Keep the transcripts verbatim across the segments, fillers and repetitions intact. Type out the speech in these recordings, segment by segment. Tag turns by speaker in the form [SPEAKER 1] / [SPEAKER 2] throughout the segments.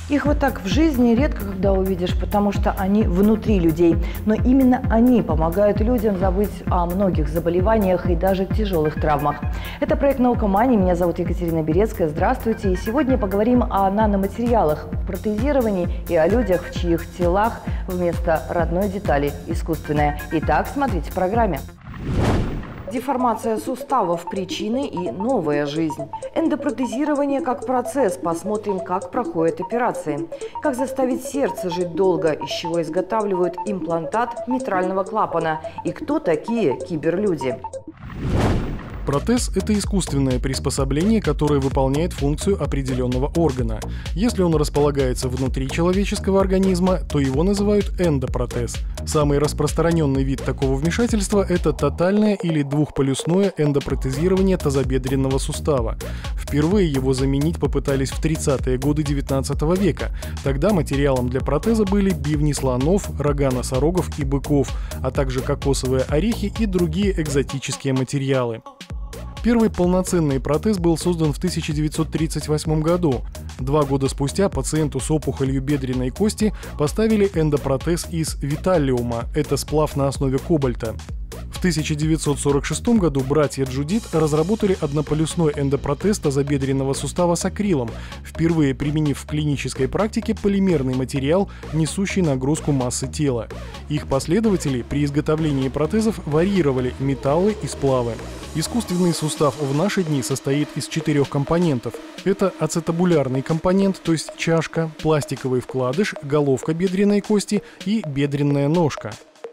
[SPEAKER 1] Их вот так в жизни редко когда увидишь, потому что они внутри людей. Но именно они помогают людям забыть о многих заболеваниях и даже тяжелых травмах. Это проект «Наука Мани». Меня зовут Екатерина Берецкая. Здравствуйте. И сегодня поговорим о наноматериалах, протезировании и о людях, в чьих телах вместо родной детали искусственная. Итак, смотрите в программе. Деформация суставов – причины и новая жизнь. Эндопротезирование как процесс. Посмотрим, как проходят операции. Как заставить сердце жить долго, из чего изготавливают имплантат митрального клапана. И кто такие киберлюди.
[SPEAKER 2] Протез – это искусственное приспособление, которое выполняет функцию определенного органа. Если он располагается внутри человеческого организма, то его называют эндопротез. Самый распространенный вид такого вмешательства – это тотальное или двухполюсное эндопротезирование тазобедренного сустава. Впервые его заменить попытались в тридцатые годы девятнадцатого века. Тогда материалом для протеза были бивни слонов, рога носорогов и быков, а также кокосовые орехи и другие экзотические материалы. Первый полноценный протез был создан в тысяча девятьсот тридцать восьмом году. Два года спустя пациенту с опухолью бедренной кости поставили эндопротез из виталиума – это сплав на основе кобальта. В тысяча девятьсот сорок шестом году братья Джудит разработали однополюсной эндопротез тазобедренного сустава с акрилом, впервые применив в клинической практике полимерный материал, несущий нагрузку массы тела. Их последователи при изготовлении протезов варьировали металлы и сплавы. Искусственный сустав в наши дни состоит из четырех компонентов. Это ацетабулярный компонент, то есть чашка, пластиковый вкладыш, головка бедренной кости и бедренная ножка.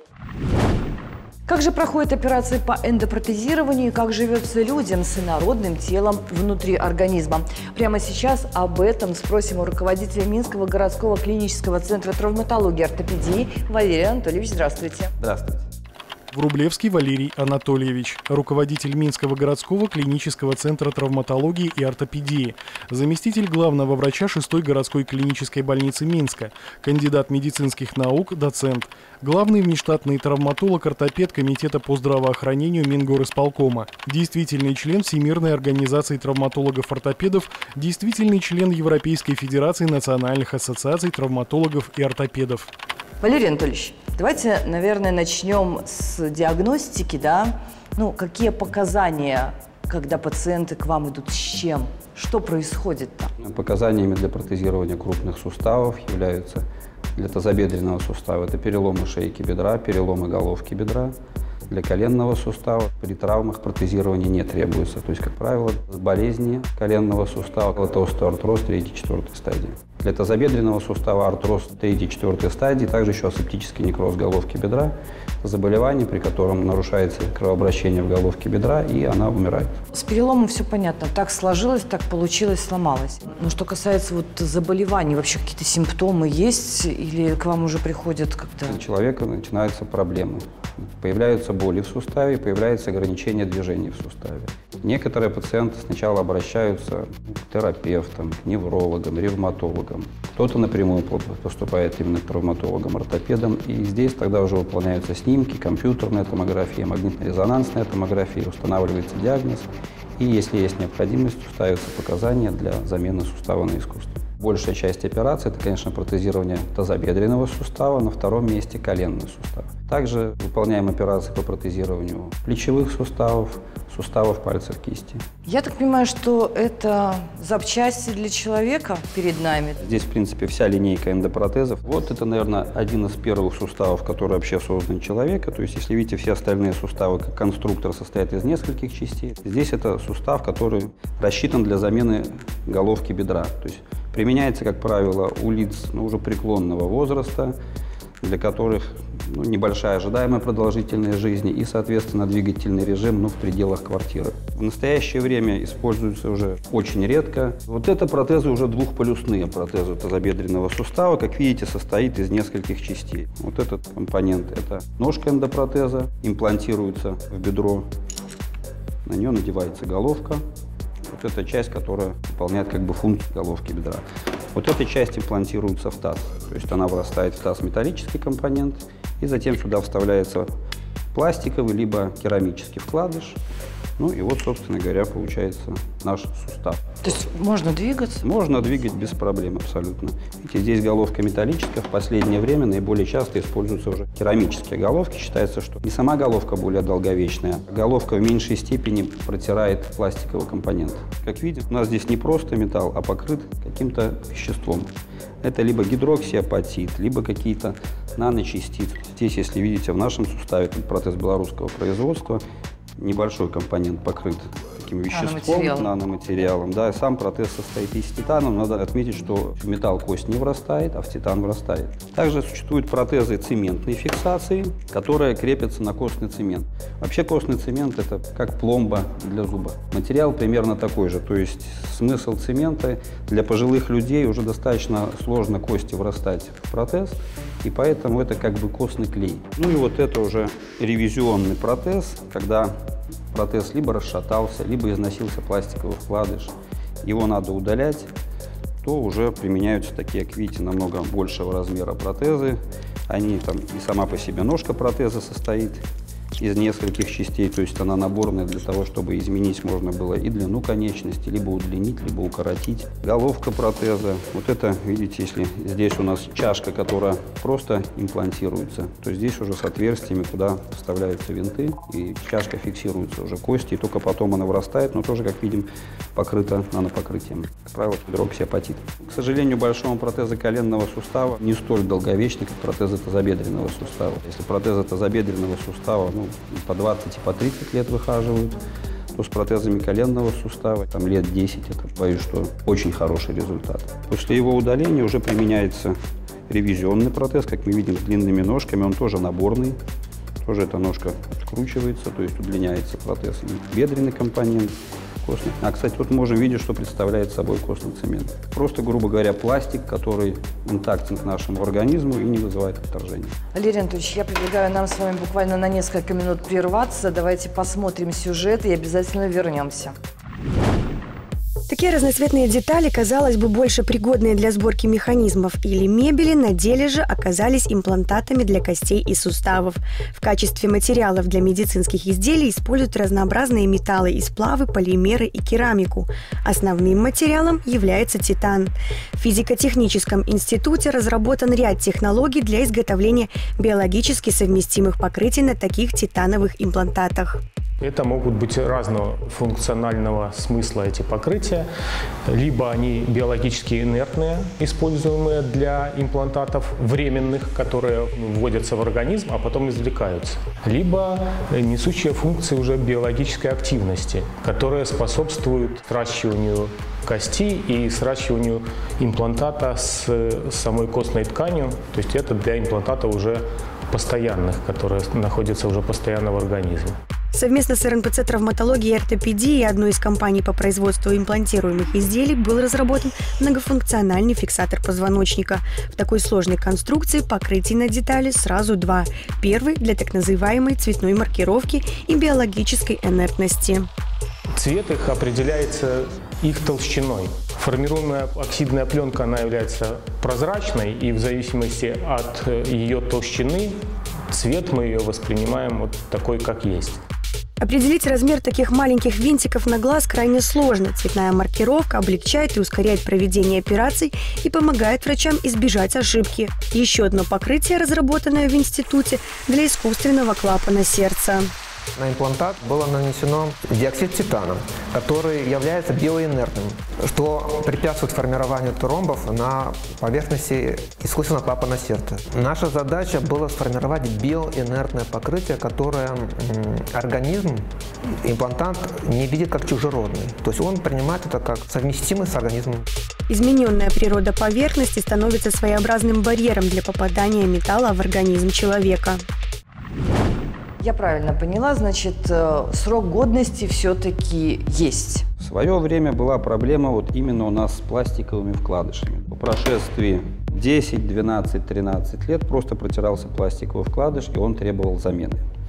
[SPEAKER 1] Как же проходят операции по эндопротезированию и как живется людям с инородным телом внутри организма? Прямо сейчас об этом спросим у руководителя Минского городского клинического центра травматологии и ортопедии Валерия Анатольевич. Здравствуйте.
[SPEAKER 3] Здравствуйте.
[SPEAKER 2] Врублевский Валерий Анатольевич, руководитель Минского городского клинического центра травматологии и ортопедии, заместитель главного врача шестой городской клинической больницы Минска, кандидат медицинских наук, доцент, главный внештатный травматолог-ортопед Комитета по здравоохранению Мингорисполкома, действительный член Всемирной организации травматологов-ортопедов, действительный член Европейской Федерации национальных ассоциаций травматологов и ортопедов.
[SPEAKER 1] Валерий Анатольевич, давайте, наверное, начнем с диагностики, да? Ну, какие показания, когда пациенты к вам идут, с чем? Что происходит-то?
[SPEAKER 3] Показаниями для протезирования крупных суставов являются для тазобедренного сустава это переломы шейки бедра, переломы головки бедра. Для коленного сустава при травмах протезирования не требуется. То есть, как правило, болезни коленного сустава – это остеоартроз третьей-четвёртой стадии. Для тазобедренного сустава артроз третьей-четвёртой стадии, также еще асептический некроз головки бедра. Это заболевание, при котором нарушается кровообращение в головке бедра, и она умирает.
[SPEAKER 1] С переломом все понятно. Так сложилось, так получилось, сломалось. Но что касается вот заболеваний, вообще какие-то симптомы есть или к вам уже приходят как-то?
[SPEAKER 3] У человека начинаются проблемы. Появляются боли в суставе, появляется ограничение движений в суставе. Некоторые пациенты сначала обращаются к терапевтам, к неврологам, ревматологам. Кто-то напрямую поступает именно к травматологам, ортопедам. И здесь тогда уже выполняются снимки, компьютерная томография, магнитно-резонансная томография, устанавливается диагноз. И если есть необходимость, ставятся показания для замены сустава на искусство. Большая часть операций – это, конечно, протезирование тазобедренного сустава, на втором месте коленный сустав. Также выполняем операции по протезированию плечевых суставов, суставов пальцев кисти.
[SPEAKER 1] Я так понимаю, что это запчасти для человека перед нами?
[SPEAKER 3] Здесь, в принципе, вся линейка эндопротезов. Вот это, наверное, один из первых суставов, который вообще создан человека. То есть, если видите, все остальные суставы, как конструктор, состоят из нескольких частей. Здесь это сустав, который рассчитан для замены головки бедра. То есть, применяется, как правило, у лиц ну, уже преклонного возраста, для которых ну, небольшая ожидаемая продолжительность жизни и, соответственно, двигательный режим ну, в пределах квартиры. В настоящее время используются уже очень редко. Вот это протезы уже двухполюсные протезы тазобедренного сустава. Как видите, состоит из нескольких частей. Вот этот компонент – это ножка эндопротеза, имплантируется в бедро, на нее надевается головка. Вот эта часть, которая выполняет как бы функцию головки бедра. Вот эта часть имплантируется в таз. То есть она вырастает в таз металлический компонент, и затем сюда вставляется пластиковый либо керамический вкладыш. Ну и вот, собственно говоря, получается наш сустав.
[SPEAKER 1] То есть можно двигаться?
[SPEAKER 3] Можно двигать без проблем абсолютно. Видите, здесь головка металлическая. В последнее время наиболее часто используются уже керамические головки. Считается, что не сама головка более долговечная, а головка в меньшей степени протирает пластиковый компонент. Как видим, у нас здесь не просто металл, а покрыт каким-то веществом. Это либо гидроксиапатит, либо какие-то наночастицы. Здесь, если видите, в нашем суставе, это протез белорусского производства, небольшой компонент покрыт таким веществом,
[SPEAKER 1] наноматериалом.
[SPEAKER 3] наноматериалом. Да, сам протез состоит из титана. Надо отметить, что в металл кость не врастает, а в титан врастает. Также существуют протезы цементной фиксации, которые крепятся на костный цемент. Вообще костный цемент – это как пломба для зуба. Материал примерно такой же. То есть смысл цемента для пожилых людей уже достаточно сложно кости врастать в протез, и поэтому это как бы костный клей. Ну и вот это уже ревизионный протез, когда протез либо расшатался, либо износился пластиковый вкладыш. Его надо удалять, то уже применяются такие, как видите, намного большего размера протезы. Они там и сама по себе ножка протеза состоит из нескольких частей, то есть она наборная для того, чтобы изменить можно было и длину конечности, либо удлинить, либо укоротить. Головка протеза. Вот это, видите, если здесь у нас чашка, которая просто имплантируется, то здесь уже с отверстиями, куда вставляются винты, и чашка фиксируется уже кости, и только потом она вырастает, но тоже, как видим, покрыта нанопокрытием. Как правило, гидроксиапатит. К сожалению, большому протеза коленного сустава не столь долговечный, как протезы тазобедренного сустава. Если протезы тазобедренного сустава, ну, по двадцать и по тридцать лет выхаживают, то с протезами коленного сустава там лет десять, это, боюсь, что очень хороший результат. После его удаления уже применяется ревизионный протез, как мы видим, с длинными ножками, он тоже наборный, тоже эта ножка скручивается, то есть удлиняется протез, и бедренный компонент. Костный. А, кстати, вот мы можем видеть, что представляет собой костный цемент. Просто, грубо говоря, пластик, который интактен к нашему организму и не вызывает отторжения.
[SPEAKER 1] Валерий Анатольевич, я предлагаю нам с вами буквально на несколько минут прерваться. Давайте посмотрим сюжет и обязательно вернемся.
[SPEAKER 4] Такие разноцветные детали, казалось бы, больше пригодные для сборки механизмов или мебели, на деле же оказались имплантатами для костей и суставов. В качестве материалов для медицинских изделий используют разнообразные металлы и сплавы, полимеры и керамику. Основным материалом является титан. В физико-техническом институте разработан ряд технологий для изготовления биологически совместимых покрытий на таких титановых имплантатах.
[SPEAKER 5] Это могут быть разного функционального смысла эти покрытия. Либо они биологически инертные, используемые для имплантатов временных, которые вводятся в организм, а потом извлекаются. Либо несущие функции уже биологической активности, которые способствуют сращиванию кости и сращиванию имплантата с самой костной тканью. То есть это для имплантата уже постоянных, которые находятся уже постоянно в организме.
[SPEAKER 4] Совместно с эр эн пэ цэ «Травматология и ортопедия» и одной из компаний по производству имплантируемых изделий был разработан многофункциональный фиксатор позвоночника. В такой сложной конструкции покрытий на детали сразу два. Первый для так называемой цветной маркировки и биологической инертности.
[SPEAKER 5] Цвет их определяется их толщиной. Формируемая оксидная пленка, она является прозрачной, и в зависимости от ее толщины цвет мы ее воспринимаем вот такой, как есть.
[SPEAKER 4] Определить размер таких маленьких винтиков на глаз крайне сложно. Цветная маркировка облегчает и ускоряет проведение операций и помогает врачам избежать ошибки. Еще одно покрытие, разработанное в институте для искусственного клапана сердца.
[SPEAKER 6] На имплантат было нанесено диоксид титана, который является биоинертным, что препятствует формированию тромбов на поверхности искусственного клапана сердца. Наша задача была сформировать биоинертное покрытие, которое организм, имплантант не видит как чужеродный. То есть он принимает это как совместимый с организмом.
[SPEAKER 4] Измененная природа поверхности становится своеобразным барьером для попадания металла в организм человека.
[SPEAKER 1] Я правильно поняла, значит, срок годности все-таки есть.
[SPEAKER 3] В свое время была проблема вот именно у нас с пластиковыми вкладышами. По прошествии десять, двенадцать, тринадцать лет просто протирался пластиковый вкладыш, и он требовал замены.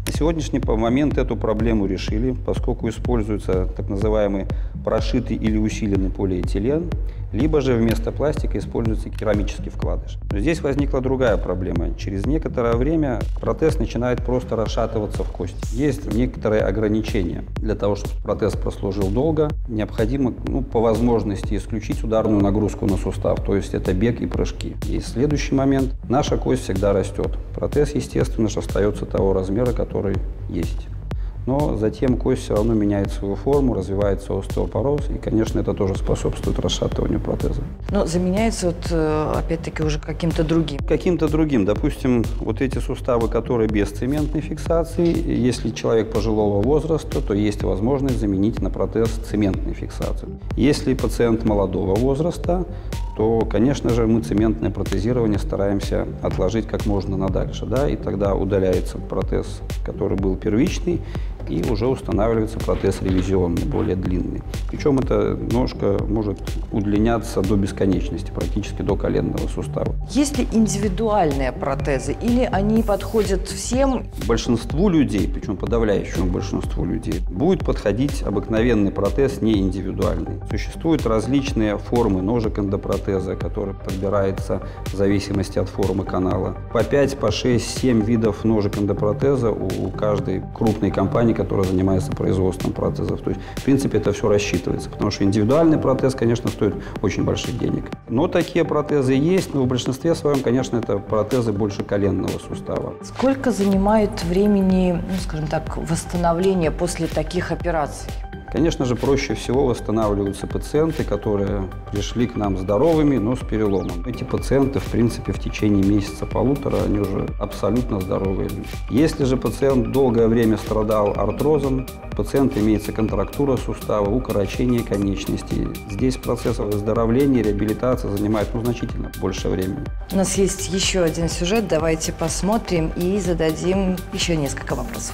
[SPEAKER 3] На сегодняшний момент эту проблему решили, поскольку используется так называемый прошитый или усиленный полиэтилен, либо же вместо пластика используется керамический вкладыш. Но здесь возникла другая проблема. Через некоторое время протез начинает просто расшатываться в кость. Есть некоторые ограничения. Для того, чтобы протез прослужил долго, необходимо ну, по возможности исключить ударную нагрузку на сустав, то есть это бег и прыжки. И следующий момент. Наша кость всегда растет. Протез, естественно, же остается того размера, который есть. Но затем кость все равно меняет свою форму, развивается остеопороз, и, конечно, это тоже способствует расшатыванию протеза.
[SPEAKER 1] Но заменяется, вот, опять-таки, уже каким-то другим?
[SPEAKER 3] Каким-то другим. Допустим, вот эти суставы, которые без цементной фиксации, если человек пожилого возраста, то есть возможность заменить на протез цементной фиксации. Если пациент молодого возраста, то, конечно же, мы цементное протезирование стараемся отложить как можно надальше, да, и тогда удаляется протез, который был первичный, и уже устанавливается протез ревизионный, более длинный. Причем эта ножка может удлиняться до бесконечности, практически до коленного сустава.
[SPEAKER 1] Есть ли индивидуальные протезы или они подходят всем?
[SPEAKER 3] Большинству людей, причем подавляющему большинству людей, будет подходить обыкновенный протез, не индивидуальный. Существуют различные формы ножек эндопротеза, которые подбираются в зависимости от формы канала. По пять, по шесть, семь видов ножек эндопротеза у каждой крупной компании, которая занимается производством протезов. То есть, в принципе, это все рассчитывается, потому что индивидуальный протез, конечно, стоит очень больших денег. Но такие протезы есть, но в большинстве своем, конечно, это протезы больше коленного сустава.
[SPEAKER 1] Сколько занимает времени, ну, скажем так, восстановления после таких операций?
[SPEAKER 3] Конечно же, проще всего восстанавливаются пациенты, которые пришли к нам здоровыми, но с переломом. Эти пациенты, в принципе, в течение месяца-полутора, они уже абсолютно здоровые люди. Если же пациент долгое время страдал артрозом, у пациента имеется контрактура сустава, укорочение конечностей. Здесь процесс выздоровления, реабилитации занимает ну, значительно больше времени.
[SPEAKER 1] У нас есть еще один сюжет, давайте посмотрим и зададим еще несколько вопросов.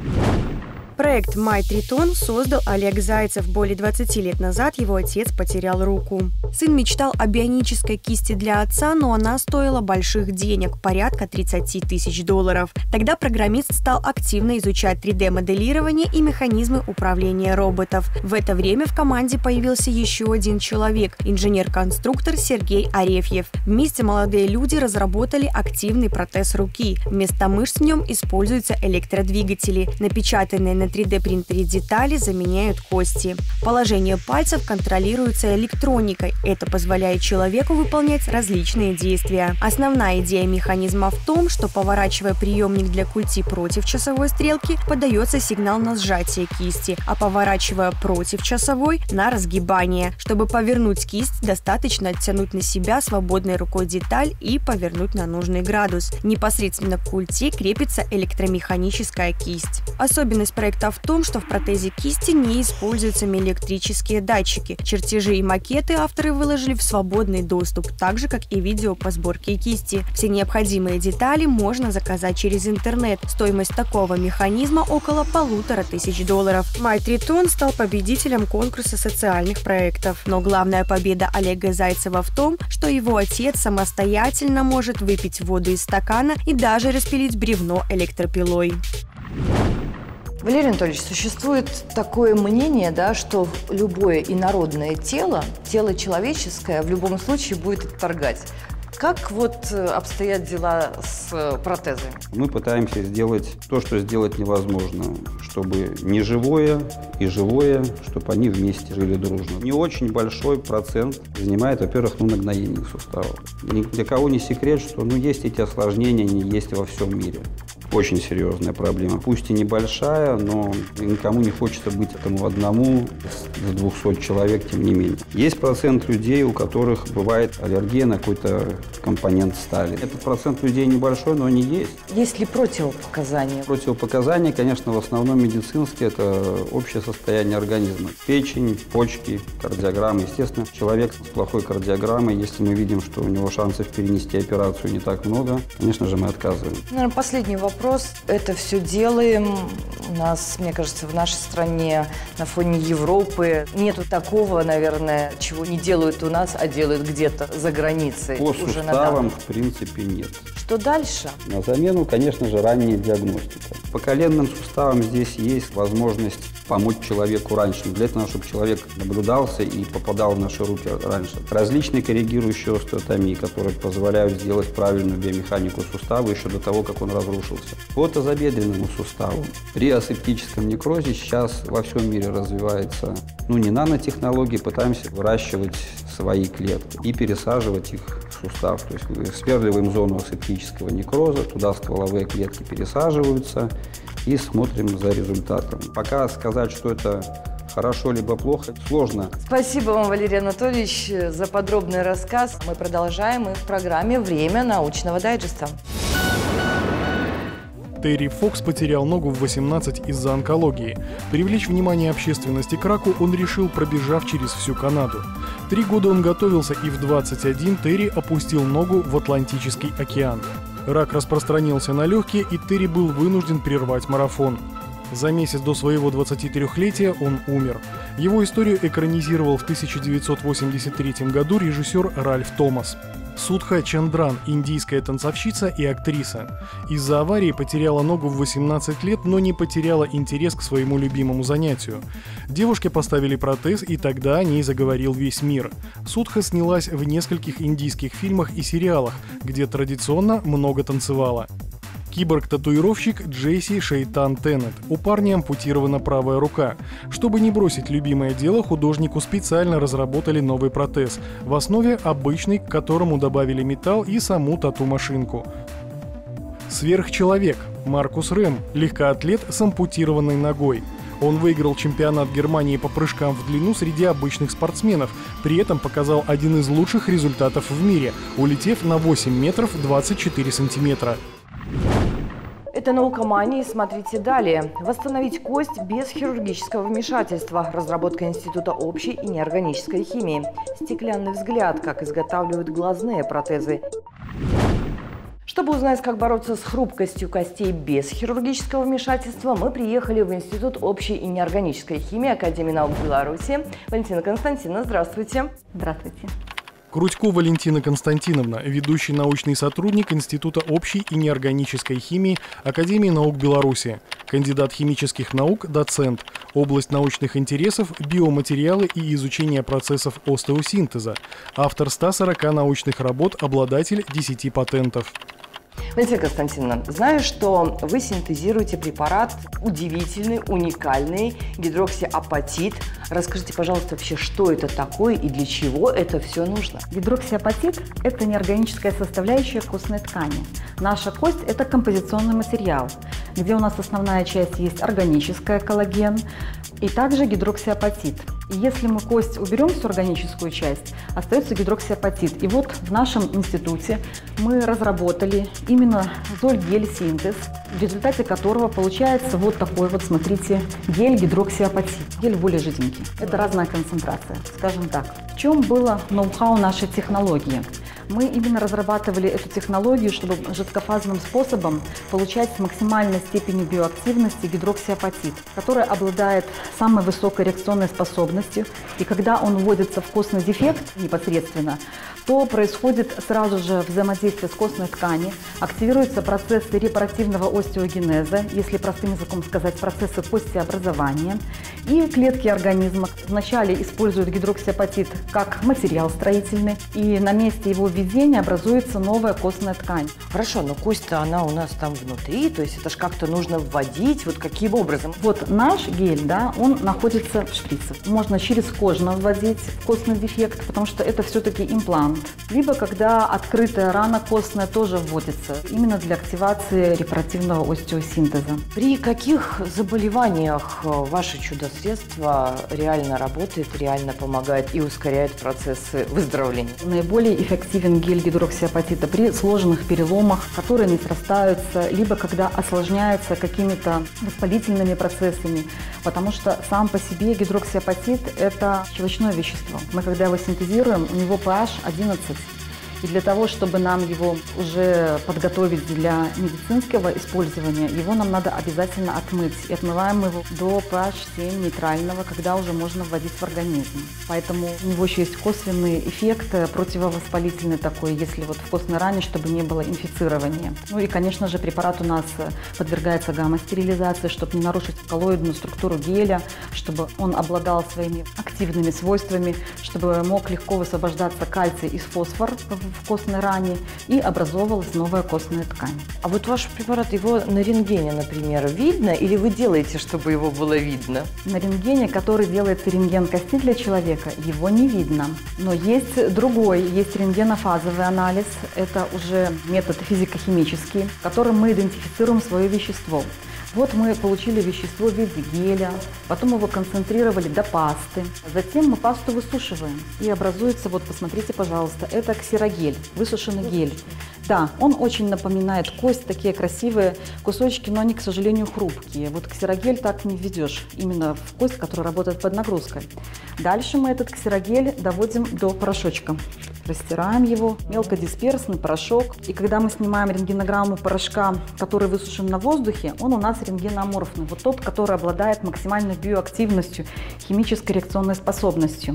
[SPEAKER 4] Проект «Майтритон» создал Олег Зайцев. Более двадцати лет назад его отец потерял руку. Сын мечтал о бионической кисти для отца, но она стоила больших денег – порядка тридцати тысяч долларов. Тогда программист стал активно изучать три дэ моделирование и механизмы управления роботов. В это время в команде появился еще один человек – инженер-конструктор Сергей Арефьев. Вместе молодые люди разработали активный протез руки. Вместо мышц в нем используются электродвигатели. Напечатанные на три дэ принтере детали заменяют кости. Положение пальцев контролируется электроникой. Это позволяет человеку выполнять различные действия. Основная идея механизма в том, что, поворачивая приемник для культи против часовой стрелки, подается сигнал на сжатие кисти, а поворачивая против часовой – на разгибание. Чтобы повернуть кисть, достаточно оттянуть на себя свободной рукой деталь и повернуть на нужный градус. Непосредственно к культи крепится электромеханическая кисть. Особенность проекта в том, что в протезе кисти не используются электрические датчики. Чертежи и макеты авторы выложили в свободный доступ, так же, как и видео по сборке кисти. Все необходимые детали можно заказать через интернет. Стоимость такого механизма около полутора тысяч долларов. Майтритон стал победителем конкурса социальных проектов. Но главная победа Олега Зайцева в том, что его отец самостоятельно может выпить воду из стакана и даже распилить бревно электропилой.
[SPEAKER 1] Валерий Анатольевич, существует такое мнение, да, что любое инородное тело, тело человеческое в любом случае будет отторгать. Как вот обстоят дела с протезами?
[SPEAKER 3] Мы пытаемся сделать то, что сделать невозможно, чтобы не живое и живое, чтобы они вместе жили дружно. Не очень большой процент занимает, во-первых, ну, нагноение суставов. Ни для кого не секрет, что ну, есть эти осложнения, они есть во всем мире. Очень серьезная проблема. Пусть и небольшая, но никому не хочется быть этому одному из двухсот человек, тем не менее. Есть процент людей, у которых бывает аллергия на какой-то компонент стали. Этот процент людей небольшой, но они есть.
[SPEAKER 1] Есть ли противопоказания?
[SPEAKER 3] Противопоказания, конечно, в основном медицинские. Это общее состояние организма. Печень, почки, кардиограмма. Естественно, человек с плохой кардиограммой, если мы видим, что у него шансов перенести операцию не так много, конечно же, мы отказываем.
[SPEAKER 1] Наверное, последний вопрос. Это все делаем. У нас, мне кажется, в нашей стране на фоне Европы нету такого, наверное, чего не делают у нас, а делают где-то за границей.
[SPEAKER 3] По суставам, в принципе, нет.
[SPEAKER 1] Что дальше?
[SPEAKER 3] На замену, конечно же, ранняя диагностика. По коленным суставам здесь есть возможность помочь человеку раньше. Для этого, чтобы человек наблюдался и попадал в наши руки раньше. Различные корректирующие остеотомии, которые позволяют сделать правильную биомеханику сустава еще до того, как он разрушился. По тазобедренному суставу при асептическом некрозе сейчас во всем мире развивается, ну, не нанотехнологии, пытаемся выращивать свои клетки и пересаживать их в сустав. То есть сверливаем зону асептического некроза, туда стволовые клетки пересаживаются и смотрим за результатом. Пока сказать, что это хорошо либо плохо, сложно.
[SPEAKER 1] Спасибо вам, Валерий Анатольевич, за подробный рассказ. Мы продолжаем и в программе «Время научного дайджеста».
[SPEAKER 2] Терри Фокс потерял ногу в восемнадцать из-за онкологии. Привлечь внимание общественности к раку он решил, пробежав через всю Канаду. Три года он готовился, и в двадцать один Терри опустил ногу в Атлантический океан. Рак распространился на легкие, и Терри был вынужден прервать марафон. За месяц до своего двадцатитрёхлетия он умер. Его историю экранизировал в тысяча девятьсот восемьдесят третьем году режиссер Ральф Томас. Судха Чандран – индийская танцовщица и актриса. Из-за аварии потеряла ногу в восемнадцать лет, но не потеряла интерес к своему любимому занятию. Девушке поставили протез, и тогда о ней заговорил весь мир. Судха снялась в нескольких индийских фильмах и сериалах, где традиционно много танцевала. Киборг-татуировщик Джейси Шейтан Теннет. У парня ампутирована правая рука. Чтобы не бросить любимое дело, художнику специально разработали новый протез. В основе обычный, к которому добавили металл и саму тату-машинку. Сверхчеловек. Маркус Рэм. Легкоатлет с ампутированной ногой. Он выиграл чемпионат Германии по прыжкам в длину среди обычных спортсменов. При этом показал один из лучших результатов в мире, улетев на восемь метров двадцать четыре сантиметра.
[SPEAKER 1] Это «Наукомания», смотрите далее. Восстановить кость без хирургического вмешательства. Разработка Института общей и неорганической химии. Стеклянный взгляд, как изготавливают глазные протезы. Чтобы узнать, как бороться с хрупкостью костей без хирургического вмешательства, мы приехали в Институт общей и неорганической химии Академии наук Беларуси. Валентина Константиновна, здравствуйте.
[SPEAKER 7] Здравствуйте.
[SPEAKER 2] Крутько Валентина Константиновна, ведущий научный сотрудник Института общей и неорганической химии Академии наук Беларуси, кандидат химических наук, доцент, область научных интересов, биоматериалы и изучение процессов остеосинтеза, автор ста сорока научных работ, обладатель десяти патентов.
[SPEAKER 1] Валентина Константиновна, знаю, что вы синтезируете препарат удивительный, уникальный, гидроксиапатит. Расскажите, пожалуйста, вообще, что это такое и для чего это все нужно?
[SPEAKER 7] Гидроксиапатит – это неорганическая составляющая костной ткани. Наша кость – это композиционный материал, где у нас основная часть есть органическая, коллаген, и также гидроксиапатит. И если мы кость уберем всю органическую часть, остается гидроксиапатит. И вот в нашем институте мы разработали именно золь-гель-синтез, в результате которого получается вот такой вот, смотрите, гель-гидроксиапатит. Гель более жиденький. Это разная концентрация, скажем так. В чем было ноу-хау нашей технологии? Мы именно разрабатывали эту технологию, чтобы жидкофазным способом получать с максимальной степенью биоактивности гидроксиапатит, который обладает самой высокой реакционной способностью. И когда он вводится в костный дефект непосредственно, то происходит сразу же взаимодействие с костной тканью, активируются процессы репаративного остеогенеза, если простым языком сказать, процессы костеобразования. И клетки организма вначале используют гидроксиапатит как материал строительный, и на месте его введения образуется новая костная ткань.
[SPEAKER 1] Хорошо, но кость-то она у нас там внутри, то есть это же как-то нужно вводить, вот каким образом?
[SPEAKER 7] Вот наш гель, да, он находится в шприцах. Можно через кожно вводить в костный дефект, потому что это все-таки имплант. Либо когда открытая рана костная тоже вводится, именно для активации репаративного остеосинтеза.
[SPEAKER 1] При каких заболеваниях ваше чудо-средство реально работает, реально помогает и ускоряет процессы выздоровления?
[SPEAKER 7] Наиболее эффективен гель гидроксиапатита при сложных переломах, которые не срастаются, либо когда осложняются какими-то воспалительными процессами, потому что сам по себе гидроксиапатит – это щелочное вещество. Мы когда его синтезируем, у него pH одиннадцать. И для того, чтобы нам его уже подготовить для медицинского использования, его нам надо обязательно отмыть. И отмываем мы его до pH семь нейтрального, когда уже можно вводить в организм. Поэтому у него еще есть косвенный эффект, противовоспалительный такой, если вот в костной ране, чтобы не было инфицирования. Ну и, конечно же, препарат у нас подвергается гамма-стерилизации, чтобы не нарушить коллоидную структуру геля, чтобы он обладал своими активными свойствами, чтобы мог легко высвобождаться кальций и фосфор в костной ране и образовывалась новая костная ткань.
[SPEAKER 1] А вот ваш препарат, его на рентгене, например, видно или вы делаете, чтобы его было видно?
[SPEAKER 7] На рентгене, который делается рентген кости для человека, его не видно. Но есть другой, есть рентгенофазовый анализ. Это уже метод физико-химический, которым мы идентифицируем свое вещество. Вот мы получили вещество в виде геля, потом его концентрировали до пасты. Затем мы пасту высушиваем, и образуется, вот посмотрите, пожалуйста, это ксерогель, высушенный гель. Да, он очень напоминает кость, такие красивые кусочки, но они, к сожалению, хрупкие. Вот ксерогель так не введешь, именно в кость, которая работает под нагрузкой. Дальше мы этот ксерогель доводим до порошочка. Растираем его, мелкодисперсный порошок. И когда мы снимаем рентгенограмму порошка, который высушен на воздухе, он у нас рентгеноморфный. Вот тот, который обладает максимальной биоактивностью, химической реакционной способностью.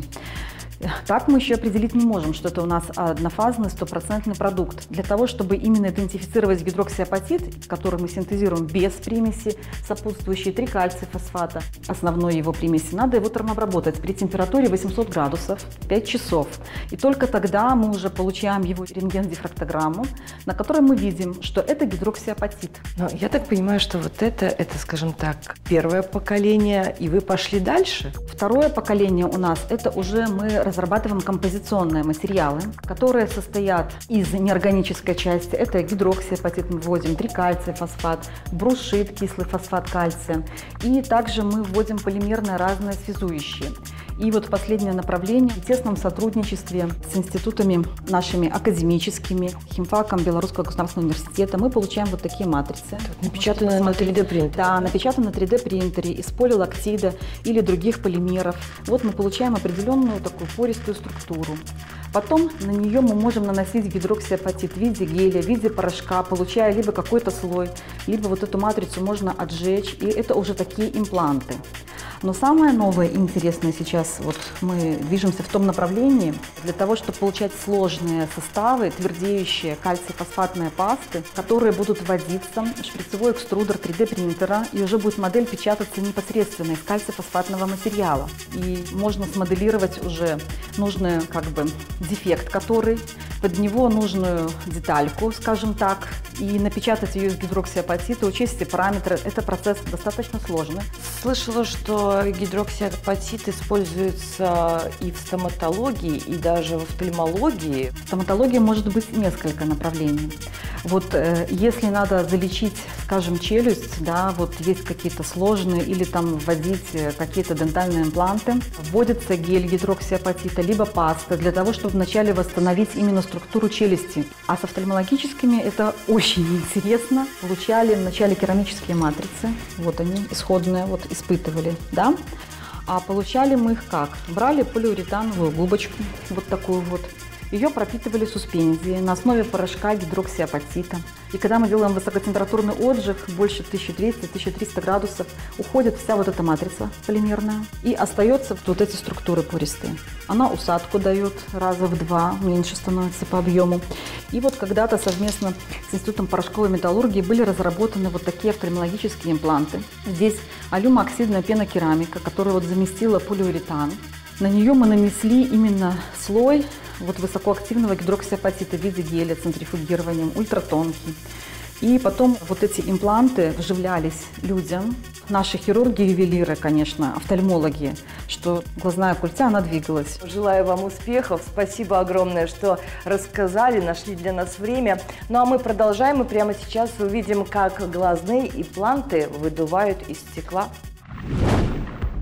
[SPEAKER 7] Так мы еще определить не можем, что это у нас однофазный стопроцентный продукт. Для того, чтобы именно идентифицировать гидроксиапатит, который мы синтезируем без примеси, сопутствующие три кальция фосфата, основной его примеси, надо его термообработать при температуре восемьсот градусов пять часов. И только тогда мы уже получаем его рентген-дифрактограмму, на которой мы видим, что это гидроксиапатит.
[SPEAKER 1] Но я так понимаю, что вот это, это, скажем так, первое поколение, и вы пошли дальше?
[SPEAKER 7] Второе поколение у нас, это уже мы разрабатываем композиционные материалы, которые состоят из неорганической части. Это гидроксиапатит, мы вводим трикальций-фосфат, брушит, кислый фосфат кальция. И также мы вводим полимерные разные связующие. И вот последнее направление в тесном сотрудничестве с институтами нашими академическими, химфаком Белорусского государственного университета мы получаем вот такие матрицы.
[SPEAKER 1] Напечатанные на три дэ принтере.
[SPEAKER 7] Да, напечатанные на три дэ принтере из полилактида или других полимеров. Вот мы получаем определенную такую пористую структуру. Потом на нее мы можем наносить гидроксиапатит в виде геля, в виде порошка, получая либо какой-то слой, либо вот эту матрицу можно отжечь, и это уже такие импланты. Но самое новое и интересное сейчас, вот мы движемся в том направлении, для того, чтобы получать сложные составы, твердеющие кальций-фосфатные пасты, которые будут вводиться в шприцевой экструдер три дэ принтера, и уже будет модель печататься непосредственно из кальций-фосфатного материала. И можно смоделировать уже нужный как бы дефект, который, под него нужную детальку, скажем так, и напечатать ее из гидроксиапатита, учесть все параметры. Это процесс достаточно сложный.
[SPEAKER 1] Слышала, что гидроксиапатит используется и в стоматологии, и даже в офтальмологии.
[SPEAKER 7] В стоматологии может быть несколько направлений. Вот э, если надо залечить, скажем, челюсть, да, вот есть какие-то сложные, или там вводить какие-то дентальные импланты, вводится гель гидроксиапатита, либо паста, для того, чтобы вначале восстановить именно структуру челюсти. А с офтальмологическими это очень интересно. Получали вначале керамические матрицы, вот они, исходные, вот испытывали, да. А получали мы их как? Брали полиуретановую губочку, вот такую вот, ее пропитывали суспензией на основе порошка гидроксиапатита. И когда мы делаем высокотемпературный отжиг, больше тысяча двухсот — тысяча трёхсот градусов, уходит вся вот эта матрица полимерная, и остается вот эти структуры пористые. Она усадку дает раза в два, меньше становится по объему. И вот когда-то совместно с Институтом порошковой металлургии были разработаны вот такие офтальмологические импланты. Здесь алюмооксидная пенокерамика, которая вот заместила полиуретан. На нее мы нанесли именно слой вот высокоактивного гидроксиапатита в виде геля центрифугированием, ультратонкий. И потом вот эти импланты вживлялись людям. Наши хирурги-ювелиры, конечно, офтальмологи, что глазная культя, она двигалась.
[SPEAKER 1] Желаю вам успехов. Спасибо огромное, что рассказали, нашли для нас время. Ну а мы продолжаем, и прямо сейчас увидим, как глазные импланты выдувают из стекла.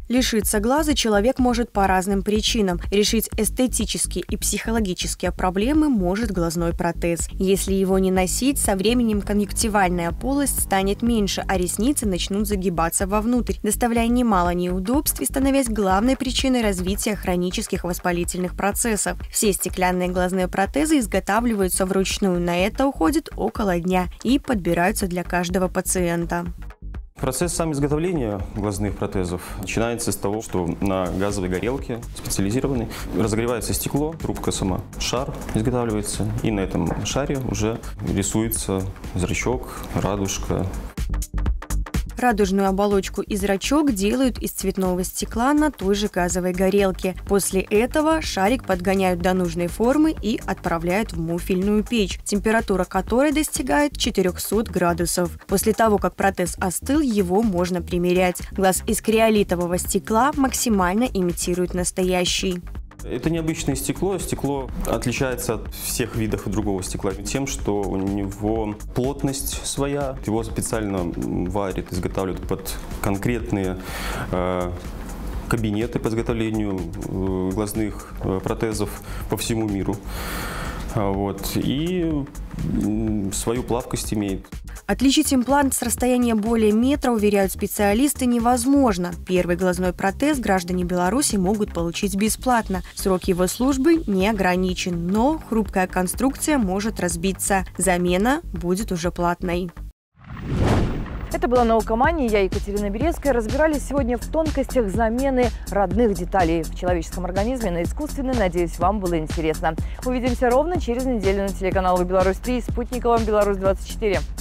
[SPEAKER 4] Лишиться глаза человек может по разным причинам. Решить эстетические и психологические проблемы может глазной протез. Если его не носить, со временем конъюнктивальная полость станет меньше, а ресницы начнут загибаться вовнутрь, доставляя немало неудобств и становясь главной причиной развития хронических воспалительных процессов. Все стеклянные глазные протезы изготавливаются вручную. На это уходит около дня и подбираются для каждого пациента.
[SPEAKER 8] Процесс сам изготовления глазных протезов начинается с того, что на газовой горелке специализированной разогревается стекло, трубка сама, шар изготавливается, и на этом шаре уже рисуется зрачок, радужка.
[SPEAKER 4] Радужную оболочку и зрачок делают из цветного стекла на той же газовой горелке. После этого шарик подгоняют до нужной формы и отправляют в муфельную печь, температура которой достигает четырёхсот градусов. После того, как протез остыл, его можно примерять. Глаз из криолитового стекла максимально имитирует настоящий.
[SPEAKER 8] Это необычное стекло. Стекло отличается от всех видов другого стекла тем, что у него плотность своя. Его специально варят, изготавливают под конкретные э, кабинеты по изготовлению э, глазных э, протезов по всему миру. Вот. И свою плавкость имеет.
[SPEAKER 4] Отличить имплант с расстояния более метра, уверяют специалисты, невозможно. Первый глазной протез граждане Беларуси могут получить бесплатно. Срок его службы не ограничен, но хрупкая конструкция может разбиться. Замена будет уже платной.
[SPEAKER 1] Это была «Наукомания». Я, Екатерина Березская. Разбирались сегодня в тонкостях замены родных деталей в человеческом организме на искусственный. Надеюсь, вам было интересно. Увидимся ровно через неделю на телеканале «Беларусь три» и спутниковом «Беларусь двадцать четыре».